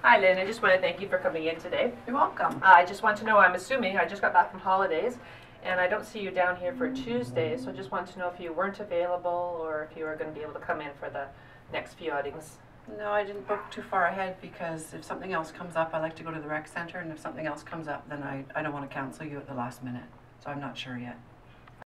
Hi, Lynn. I just want to thank you for coming in today. You're welcome. I just want to know, I'm assuming, I just got back from holidays, and I don't see you down here for Tuesday, so I just want to know if you weren't available or if you were going to be able to come in for the next few outings. No, I didn't book too far ahead because if something else comes up, I like to go to the rec center, and if something else comes up, then I don't want to cancel you at the last minute. So I'm not sure yet.